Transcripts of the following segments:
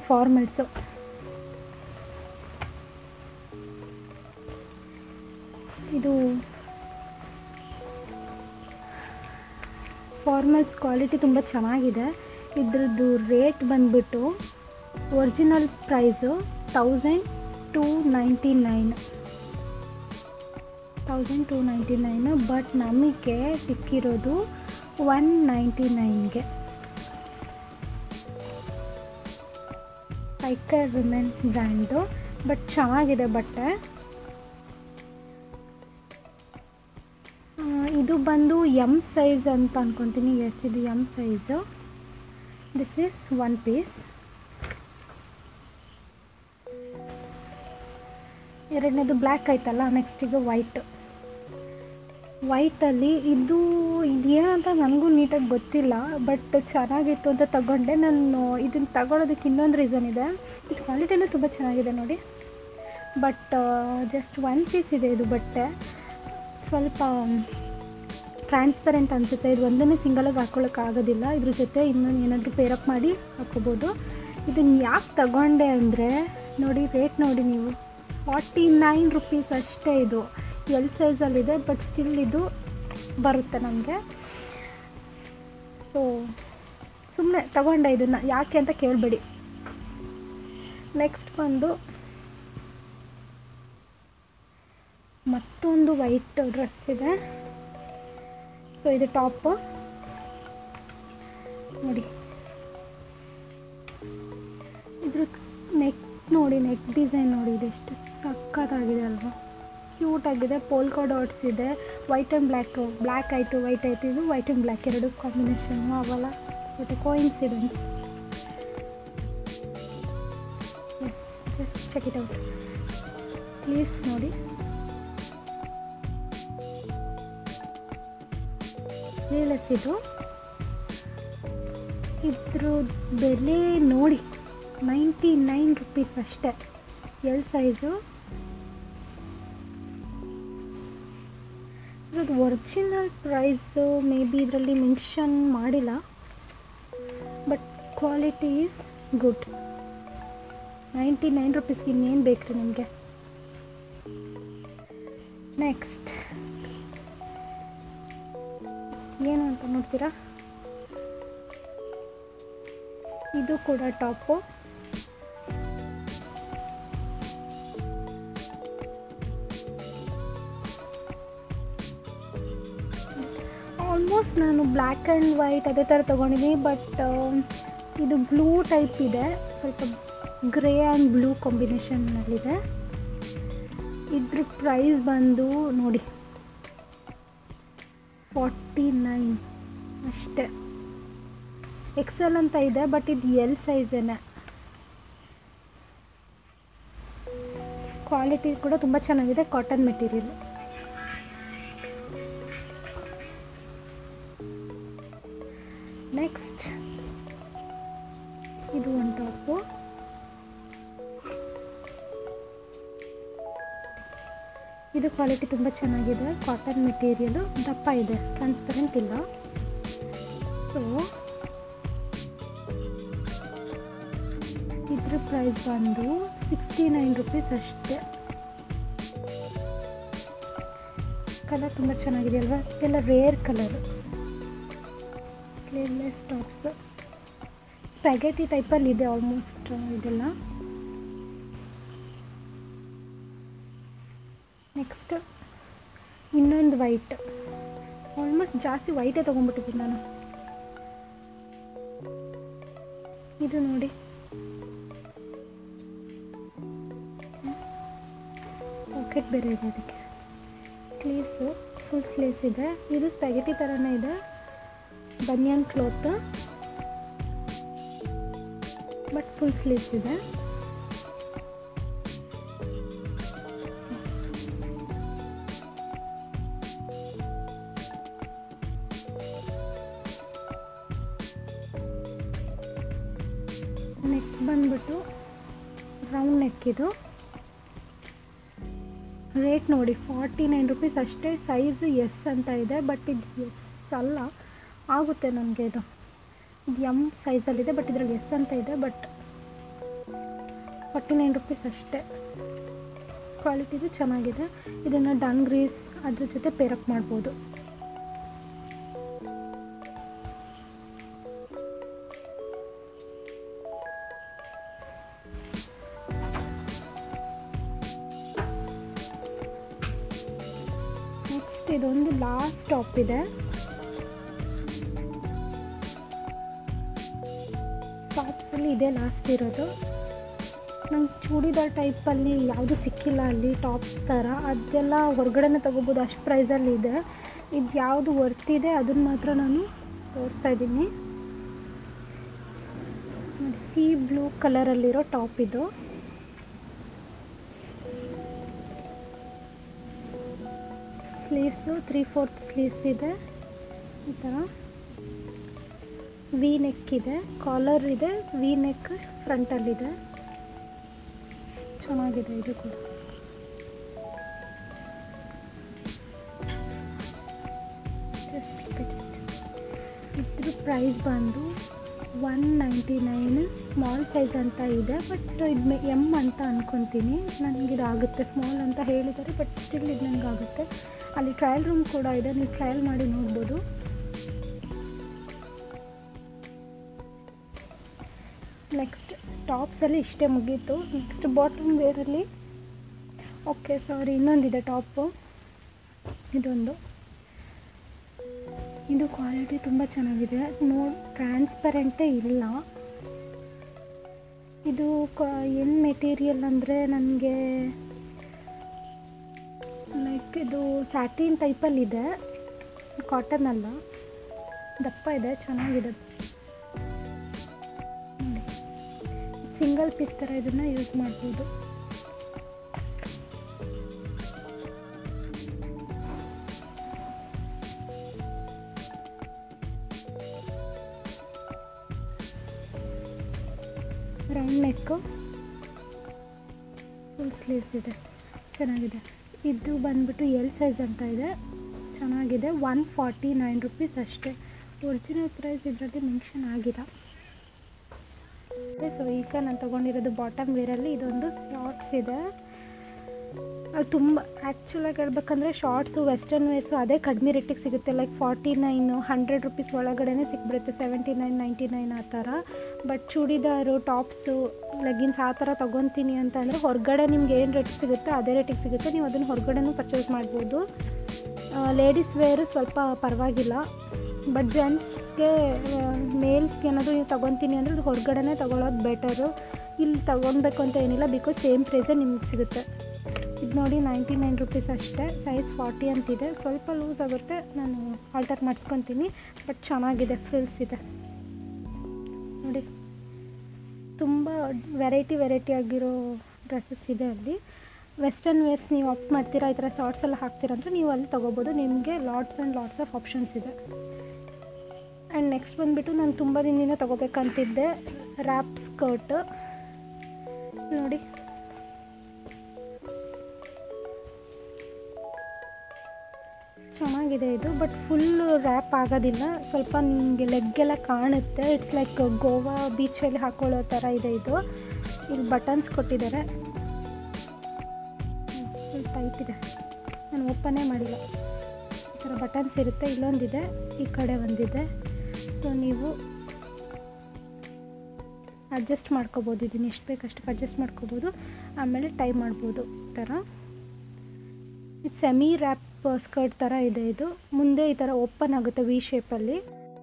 Formals. ಇದು formals quality ತುಂಬ ಚೆನ್ನಾಗಿದೆ. ಇದ್ರದ್ದು ರೇಟ್ ಬಂದ್ಬಿಟ್ಟು ಒರಿಜಿನಲ್ ಪ್ರೈಸು 1299 ಬಟ್ ನಮಗೆ ಸಿಕ್ಕಿರೋದು 199ಗೆ. ಸ್ಪೈಕರ್ ವಿಮೆನ್ ಬ್ರ್ಯಾಂಡು, ಬಟ್ ಚೆನ್ನಾಗಿದೆ ಬಟ್ಟೆ. ಇದು ಬಂದು ಎಮ್ ಸೈಜ್ ಅಂತ ಅಂದ್ಕೊತೀನಿ. ಎಸ್, ಇದು M size. This is one piece. ಎರಡನೇದು ಬ್ಲ್ಯಾಕ್ ಆಯ್ತಲ್ಲ, ನೆಕ್ಸ್ಟ್ ಈಗ ವೈಟಲ್ಲಿ ಇದು ಏನಂತ ನನಗೂ ನೀಟಾಗಿ ಗೊತ್ತಿಲ್ಲ, ಬಟ್ ಚೆನ್ನಾಗಿತ್ತು ಅಂತ ತಗೊಂಡೆ. ನಾನು ಇದನ್ನು ತಗೊಳ್ಳೋದಕ್ಕೆ ಇನ್ನೊಂದು ರೀಸನ್ ಇದೆ. ಇದು ಕ್ವಾಲಿಟಿನೂ ತುಂಬ ಚೆನ್ನಾಗಿದೆ ನೋಡಿ. ಬಟ್ ಜಸ್ಟ್ ಒನ್ ಪೀಸ್ ಇದೆ ಇದು ಬಟ್ಟೆ. ಸ್ವಲ್ಪ ಟ್ರಾನ್ಸ್ಪರೆಂಟ್ ಅನಿಸುತ್ತೆ. ಇದು ಒಂದನ್ನೇ ಸಿಂಗಲಾಗಿ ಹಾಕ್ಕೊಳ್ಳೋಕ್ಕಾಗೋದಿಲ್ಲ. ಇದ್ರ ಜೊತೆ ಇನ್ನೊಂದು ಏನಾದರೂ ಪೇರಪ್ ಮಾಡಿ ಹಾಕ್ಕೋಬೋದು. ಇದನ್ನು ಯಾಕೆ ತಗೊಂಡೆ ಅಂದರೆ ನೋಡಿ, ರೇಟ್ ನೋಡಿ ನೀವು, 49 ರುಪೀಸ್ ಅಷ್ಟೇ. ಇದು ಎಲ್ ಸೈಜಲ್ಲಿದೆ, ಬಟ್ ಸ್ಟಿಲ್ ಇದು ಬರುತ್ತೆ ನಮಗೆ. ಸೊ ಸುಮ್ಮನೆ ತಗೊಂಡೆ ಇದನ್ನು, ಯಾಕೆ ಅಂತ ಕೇಳಬೇಡಿ. ನೆಕ್ಸ್ಟ್ ಬಂದು ಮತ್ತೊಂದು ವೈಟ್ ಡ್ರೆಸ್ ಇದೆ. ಸೊ ಇದು ಟಾಪ್ ನೋಡಿ. ಇದ್ರ ನೆಕ್ ನೋಡಿ, ನೆಕ್ ಡಿಸೈನ್ ನೋಡಿ, ಇದೆಷ್ಟು ಸಕ್ಕತ್ತಾಗಿದೆ ಅಲ್ವಾ, ಕ್ಯೂಟ್ ಆಗಿದೆ. ಪೋಲ್ಕಾ ಡಾಟ್ಸ್ ಇದೆ. ವೈಟ್ ಆ್ಯಂಡ್ ಬ್ಲ್ಯಾಕ್ ಆಯಿತು, ವೈಟ್ ಆಯಿತು. ಇದು ವೈಟ್ ಆ್ಯಂಡ್ ಬ್ಲ್ಯಾಕ್ ಎರಡು ಕಾಂಬಿನೇಷನ್ನು ಅವಲ್ಲ, ಮತ್ತು coincidence. Yes, just check it out. Sleeves ನೋಡಿ, ಸ್ಲೀವ್ಲೆಸ್ ಇದು. ಇದ್ರ ಬೆಲೆ ನೋಡಿ 99 ರುಪೀಸ್ ಅಷ್ಟೇ, ಎಲ್ ಸೈಜು. ಇದ್ರದ್ದು ಒರಿಜಿನಲ್ ಪ್ರೈಸು ಮೇ ಬಿ ಇದರಲ್ಲಿ ಮೆನ್ಷನ್ ಮಾಡಿಲ್ಲ, ಬಟ್ ಕ್ವಾಲಿಟಿ ಈಸ್ ಗುಡ್. 99 ರುಪೀಸ್ಗೆ ಇನ್ನೇನು ಬೇಕು ರೀ ನಿಮಗೆ. ನೆಕ್ಸ್ಟ್ ಏನು ಅಂತ ನೋಡ್ತೀರಾ, ಇದು ಕೂಡ ಟಾಪು. ಆಲ್ಮೋಸ್ಟ್ ನಾನು ಬ್ಲ್ಯಾಕ್ ಆ್ಯಂಡ್ ವೈಟ್ ಅದೇ ಥರ ತೊಗೊಂಡಿದ್ದೀನಿ, ಬಟ್ ಇದು ಬ್ಲೂ ಟೈಪ್ ಇದೆ, ಸ್ವಲ್ಪ ಗ್ರೇ ಆ್ಯಂಡ್ ಬ್ಲೂ ಕಾಂಬಿನೇಷನ್ನಲ್ಲಿದೆ. ಇದ್ರ ಪ್ರೈಸ್ ಬಂದು ನೋಡಿ 49 ಅಷ್ಟೇ. ಎಕ್ಸೆಲ್ ಅಂತ ಇದೆ, ಬಟ್ ಇದು ಎಲ್ ಸೈಜೇನೆ. ಕ್ವಾಲಿಟಿ ಕೂಡ ತುಂಬ ಚೆನ್ನಾಗಿದೆ, ಕಾಟನ್ ಮೆಟೀರಿಯಲ್. ನೆಕ್ಸ್ಟ್ ಇದು ಒಂದು ಟಾಪು. ಇದು ಕ್ವಾಲಿಟಿ ತುಂಬ ಚೆನ್ನಾಗಿದೆ, ಕಾಟನ್ ಮೆಟೀರಿಯಲು, ದಪ್ಪ ಇದೆ, ಟ್ರಾನ್ಸ್ಪರೆಂಟ್ ಇಲ್ಲ. ಸೊ ಇದ್ರ ಪ್ರೈಸ್ ಬಂದು 69 ರುಪೀಸ್ ಅಷ್ಟೇ. ಕಲರ್ ತುಂಬ ಚೆನ್ನಾಗಿದೆ ಅಲ್ವಾ, ಎಲ್ಲ rare colour. Sleeveless tops spaghetti ಟೈಪಲ್ಲಿ ಇದೆ ಆಲ್ಮೋಸ್ಟ್ ಇದೆಲ್ಲ. ನೆಕ್ಸ್ಟ್ ಇನ್ನೊಂದು ವೈಟ್. ಆಲ್ಮೋಸ್ಟ್ ಜಾಸ್ತಿ ವೈಟೇ ತೊಗೊಂಡ್ಬಿಟ್ಟಿದ್ದೀನಿ ನಾನು. ಇದು ನೋಡಿ, ಪಾಕೆಟ್ ಬೇರೆ ಇದೆ ಅದಕ್ಕೆ. ಸ್ಲೀವ್ಸು ಫುಲ್ ಸ್ಲೀವ್ಸ್ ಇದೆ. ಇದು ಸ್ಪ್ಯಾಗೆಟಿ ಥರನೇ ಇದೆ, banian cloth, but full sleeves ಇದೆ. ನೆಕ್ ಬಂದ್ಬಿಟ್ಟು ರೌಂಡ್ ನೆಕ್. ಇದು ರೇಟ್ ನೋಡಿ 49 ರುಪೀಸ್ ಅಷ್ಟೇ. ಸೈಜ್ ಎಸ್ ಅಂತ ಇದೆ, ಬಟ್ ಇದು ಎಸ್ ಅಲ್ಲ, ಆಗುತ್ತೆ ನನಗೆ. ಇದು ಎಮ್ ಸೈಜಲ್ಲಿದೆ, ಬಟ್ ಇದರಲ್ಲಿ ಎಸ್ ಅಂತ ಇದೆ, ಬಟ್ 49 ರುಪೀಸ್ ಅಷ್ಟೇ. ಕ್ವಾಲಿಟಿದು ಚೆನ್ನಾಗಿದೆ. ಇದನ್ನು ಡನ್ ಗ್ರೀಸ್ ಅದ್ರ ಜೊತೆ ಪೇರಪ್ ಮಾಡ್ಬೋದು. ನೆಕ್ಸ್ಟ್ ಇದೊಂದು ಲಾಸ್ಟ್ ಟಾಪ್ ಇದೆ. ಟಾಪ್ಸಲ್ಲಿ ಇದೇ ಲಾಸ್ಟ್ ಇರೋದು. ನಂಗೆ ಚೂಡಿದಾರ್ ಟೈಪಲ್ಲಿ ಯಾವುದು ಸಿಕ್ಕಿಲ್ಲ ಅಲ್ಲಿ ಟಾಪ್ಸ್ ಥರ. ಅದೆಲ್ಲ ಹೊರಗಡೆನೇ ತೊಗೋಬೋದು, ಅಷ್ಟು ಪ್ರೈಸಲ್ಲಿ ಇದೆ. ಇದು ಯಾವುದು ವರ್ತಿದೆ ಅದನ್ನು ಮಾತ್ರ ನಾನು ತೋರಿಸ್ತಾ ಇದ್ದೀನಿ. ನೋಡಿ, ಸೀ ಬ್ಲೂ ಕಲರಲ್ಲಿರೋ ಟಾಪ್ ಇದು. ಸ್ಲೀವ್ಸು 3/4 ಸ್ಲೀವ್ಸ್ ಇದೆ. ಈ ಥರ ವಿ ನೆಕ್ ಇದೆ, ಕಾಲರ್ ಇದೆ, ವಿ ನೆಕ್ ಫ್ರಂಟಲ್ಲಿದೆ. ಚೆನ್ನಾಗಿದೆ ಇದು ಕೂಡ. ಇದ್ರ ಪ್ರೈಸ್ ಬಂದು 199. ಸ್ಮಾಲ್ ಸೈಜ್ ಅಂತ ಇದೆ, ಬಟ್ ಇದು ಎಮ್ ಅಂತ ಅಂದ್ಕೊತೀನಿ. ನನಗಿದಾಗುತ್ತೆ, ಸ್ಮಾಲ್ ಅಂತ ಹೇಳಿದ್ದಾರೆ, ಬಟ್ ಸ್ಟಿಲ್ ಇದು ನನಗಾಗುತ್ತೆ. ಅಲ್ಲಿ ಟ್ರಯಲ್ ರೂಮ್ ಕೂಡ ಇದೆ, ನೀವು ಟ್ರಯಲ್ ಮಾಡಿ ನೋಡ್ಬೋದು. ನೆಕ್ಸ್ಟ್ ಟಾಪ್ಸಲ್ಲಿ ಇಷ್ಟೇ ಮುಗೀತು. ನೆಕ್ಸ್ಟ್ ಬಾಟಮ್ ವೇರಲ್ಲಿ ಇನ್ನೊಂದಿದೆ ಟಾಪು. ಇದೊಂದು, ಇದು ಕ್ವಾಲಿಟಿ ತುಂಬ ಚೆನ್ನಾಗಿದೆ. ಟ್ರಾನ್ಸ್ಪರೆಂಟೇ ಇಲ್ಲ. ಇದು ಏನು ಮೆಟೀರಿಯಲ್ ಅಂದರೆ ನನಗೆ ಲೈಕ್ ಇದು ಸ್ಯಾಟಿನ್ ಟೈಪಲ್ಲಿದೆ, ಕಾಟನ್ ಅಲ್ಲ, ದಪ್ಪ ಇದೆ, ಚೆನ್ನಾಗಿದೆ. ಸಿಂಗಲ್ ಪೀಸ್ ಥರ ಇದನ್ನು ಯೂಸ್ ಮಾಡ್ಬೋದು. ರೌಂಡ್ ನೆಕ್ಕು, ಫುಲ್ ಸ್ಲೀವ್ಸ್ ಇದೆ, ಚೆನ್ನಾಗಿದೆ. ಇದು ಬಂದ್ಬಿಟ್ಟು ಎಲ್ ಸೈಜ್ ಅಂತ ಇದೆ, ಚೆನ್ನಾಗಿದೆ. 149 ರುಪೀಸ್ ಅಷ್ಟೇ. ಒರಿಜಿನಲ್ ಪ್ರೈಸ್ ಇದರಲ್ಲಿ ಮೆನ್ಷನ್ ಆಗಿಲ್ಲ. ಸೊ ಈಗ ನಾನು ತೊಗೊಂಡಿರೋದು ಬಾಟಮ್ ವೇರಲ್ಲಿ ಇದೊಂದು ಶಾರ್ಟ್ಸ್ ಇದೆ. ಅದು ತುಂಬ ಆ್ಯಕ್ಚುಲಾಗಿ ಹೇಳ್ಬೇಕಂದ್ರೆ ಶಾರ್ಟ್ಸು ವೆಸ್ಟರ್ನ್ ವೇರ್ಸು ಅದೇ ಕಡಿಮೆ ರೇಟಿಗೆ ಸಿಗುತ್ತೆ. ಲೈಕ್ 49, 100 ರುಪೀಸ್ ಒಳಗಡೆ ಸಿಕ್ಬಿಡುತ್ತೆ, 79, 99 ಆ ಥರ. ಬಟ್ ಚೂಡಿದಾರು, ಟಾಪ್ಸು, ಲೆಗಿನ್ಸ್ ಆ ಥರ ತೊಗೊತೀನಿ ಅಂತಂದರೆ ಹೊರಗಡೆ ನಿಮ್ಗೆ ಏನು ರೇಟ್ ಸಿಗುತ್ತೆ ಅದೇ ರೇಟಿಗೆ ಸಿಗುತ್ತೆ. ನೀವು ಅದನ್ನು ಹೊರಗಡೆನೂ ಪರ್ಚೇಸ್ ಮಾಡ್ಬೋದು. ಲೇಡೀಸ್ ವೇರು ಸ್ವಲ್ಪ ಪರವಾಗಿಲ್ಲ, ಬಟ್ ಜೆಂಟ್ಸ್ಗೆ, ಮೇಲ್ಸ್ಗೆ ಏನಾದರೂ ನೀವು ತೊಗೊತೀನಿ ಅಂದರೆ ಅದು ಹೊರಗಡೆನೇ ತೊಗೊಳೋದು ಬೆಟರು. ಇಲ್ಲಿ ತೊಗೊಳ್ಬೇಕು ಅಂತ ಏನಿಲ್ಲ, ಬಿಕಾಸ್ ಸೇಮ್ ಪ್ರೈಸೇ ನಿಮ್ಗೆ ಸಿಗುತ್ತೆ. ಇದು ನೋಡಿ 99 ರುಪೀಸ್ ಅಷ್ಟೇ. ಸೈಜ್ 40 ಅಂತಿದೆ, ಸ್ವಲ್ಪ ಲೂಸ್ ಆಗುತ್ತೆ, ನಾನು ಆಲ್ಟರ್ ಮಾಡಿಸ್ಕೊತೀನಿ. ಬಟ್ ಚೆನ್ನಾಗಿದೆ, ಫ್ರಿಲ್ಸ್ ಇದೆ ನೋಡಿ. ತುಂಬ ವೆರೈಟಿ ಆಗಿರೋ ಡ್ರೆಸ್ಸಸ್ ಇದೆ ಅಲ್ಲಿ. ವೆಸ್ಟರ್ನ್ ವೇರ್ಸ್ ನೀವು ಆಪ್ಟ್ ಮಾಡ್ತೀರಾ, ಈ ಥರ ಶಾರ್ಟ್ಸ್ ಎಲ್ಲ ಹಾಕ್ತೀರಾ ಅಂದರೆ ನೀವು ಅಲ್ಲಿ ತೊಗೋಬೋದು. ನಿಮಗೆ ಲಾಟ್ಸ್ ಆಫ್ ಆಪ್ಷನ್ಸ್ ಇದೆ. ಆ್ಯಂಡ್ ನೆಕ್ಸ್ಟ್ ಬಂದುಬಿಟ್ಟು ನಾನು ತುಂಬ ದಿನದಿಂದ ತೊಗೋಬೇಕಂತಿದ್ದೆ ರ್ಯಾಪ್ ಸ್ಕರ್ಟ್. ನೋಡಿ, ಚೆನ್ನಾಗಿದೆ ಇದು. ಬಟ್ ಫುಲ್ ರ್ಯಾಪ್ ಆಗೋದಿಲ್ಲ, ಸ್ವಲ್ಪ ನಿಮಗೆ ಲೆಗ್ಗೆಲ್ಲ ಕಾಣುತ್ತೆ. ಇಟ್ಸ್ ಲೈಕ್ ಗೋವಾ ಬೀಚಲ್ಲಿ ಹಾಕೊಳ್ಳೋ ಥರ ಇದೆ ಇದು. ಇಲ್ಲಿ ಬಟನ್ಸ್ ಕೊಟ್ಟಿದ್ದಾರೆ, ಫುಲ್ ಟೈಟ್ ಇದೆ, ನಾನು ಓಪನ್ನೇ ಮಾಡಿಲ್ಲ. ಈ ಥರ ಬಟನ್ಸ್ ಇರುತ್ತೆ. ಇಲ್ಲೊಂದಿದೆ, ಈ ಕಡೆ ಒಂದಿದೆ. ಸೊ ನೀವು ಅಡ್ಜಸ್ಟ್ ಮಾಡ್ಕೋಬೋದು, ಇದನ್ನು ಎಷ್ಟು ಬೇಕು ಅಷ್ಟಕ್ಕೆ ಅಡ್ಜಸ್ಟ್ ಮಾಡ್ಕೋಬೋದು. ಆಮೇಲೆ ಟೈ ಮಾಡ್ಬೋದು ಈ ಥರ. ಇದು ಸೆಮಿ ರ್ಯಾಪ್ ಸ್ಕರ್ಟ್ ಥರ ಇದೆ. ಇದು ಮುಂದೆ ಈ ಥರ ಓಪನ್ ಆಗುತ್ತೆ ವಿ ಶೇಪಲ್ಲಿ.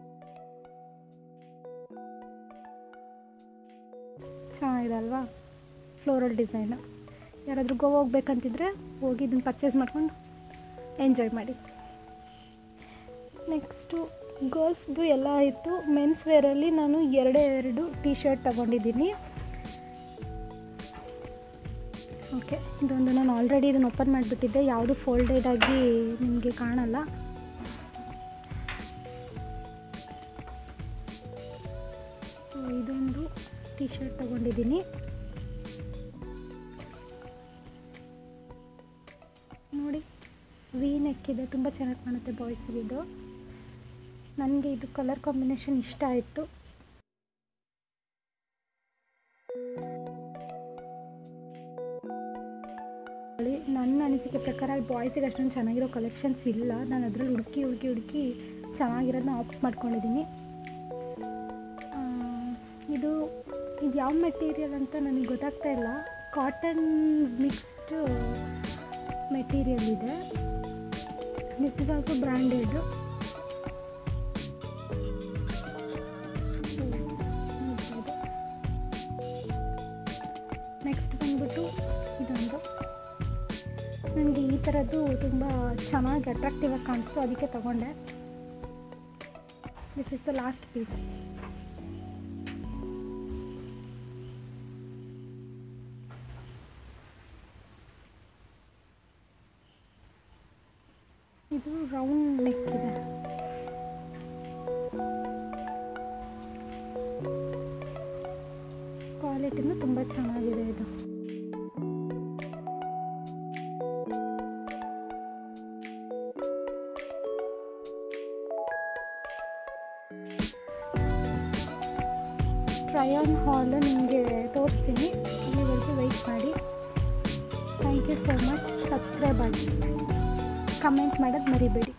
ಚೆನ್ನಾಗಿದೆ ಅಲ್ವಾ, ಫ್ಲೋರಲ್ ಡಿಸೈನು. ಯಾರಾದರೂ ಗೋವಾ ಹೋಗ್ಬೇಕಂತಿದ್ರೆ ಹೋಗಿ ಇದನ್ನು ಪರ್ಚೇಸ್ ಮಾಡ್ಕೊಂಡು ಎಂಜಾಯ್ ಮಾಡಿ. ನೆಕ್ಸ್ಟು ಗರ್ಲ್ಸ್ದು ಎಲ್ಲ ಆಯಿತು. ಮೆನ್ಸ್ ವೇರಲ್ಲಿ ನಾನು ಎರಡು ಟೀ ಶರ್ಟ್ ತೊಗೊಂಡಿದ್ದೀನಿ. ಓಕೆ, ಇದೊಂದು ನಾನು ಆಲ್ರೆಡಿ ಇದನ್ನು ಓಪನ್ ಮಾಡಿಬಿಟ್ಟಿದ್ದೆ, ಯಾವುದು ಫೋಲ್ಡೆಡ್ ಆಗಿ ನಿಮಗೆ ಕಾಣಲ್ಲ. ಸೊ ಇದೊಂದು ಟೀ ಶರ್ಟ್ ತೊಗೊಂಡಿದ್ದೀನಿ. ನೋಡಿ, ವಿ ನೆಕ್ ಇದೆ, ತುಂಬ ಚೆನ್ನಾಗಿ ಕಾಣುತ್ತೆ ಬಾಯ್ಸ್ಗೆ ಇದು. ನನಗೆ ಇದು ಕಲರ್ ಕಾಂಬಿನೇಷನ್ ಇಷ್ಟ ಆಯಿತು. ಅನಿಸಿಕೆ ಪ್ರಕಾರ ಬಾಯ್ಸಿಗೆ ಅಷ್ಟೊಂದು ಚೆನ್ನಾಗಿರೋ ಕಲೆಕ್ಷನ್ಸ್ ಇಲ್ಲ. ನಾನು ಅದರಲ್ಲಿ ಹುಡುಕಿ ಚೆನ್ನಾಗಿರೋದನ್ನ ಆಪ್ಟ್ ಮಾಡ್ಕೊಂಡಿದ್ದೀನಿ. ಇದು ಯಾವ ಮೆಟೀರಿಯಲ್ ಅಂತ ನನಗೆ ಗೊತ್ತಾಗ್ತಾ ಇಲ್ಲ. ಕಾಟನ್ ಮಿಕ್ಸ್ಡ್ ಮೆಟೀರಿಯಲ್ ಇದೆ. This is also branded. Next ಬಂದ್ಬಿಟ್ಟು ಇದೊಂದು ನನಗೆ ಈ ಥರದ್ದು ತುಂಬ ಚೆನ್ನಾಗಿ ಅಟ್ರಾಕ್ಟಿವ್ ಆಗಿ ಕಾಣಿಸ್ತು, ಅದಕ್ಕೆ ತಗೊಂಡೆ. This is the last piece. ಇದು ರೌಂಡ್ ನೆಕ್ ಇದೆ. ಕ್ವಾಲಿಟಿನೂ ತುಂಬ ಚೆನ್ನಾಗಿದೆ ಇದು. ಟ್ರೈ ಆನ್ ಹಾಲು ನಿಮಗೆ ತೋರಿಸ್ತೀನಿ, ಅಲ್ಲಿವರೆಗೂ ವೆಯ್ಟ್ ಮಾಡಿ. Thank you so much. Subscribe ಆಗಿ, ಕಮೆಂಟ್ ಮಾಡೋದು ಮರಿಬೇಡಿ.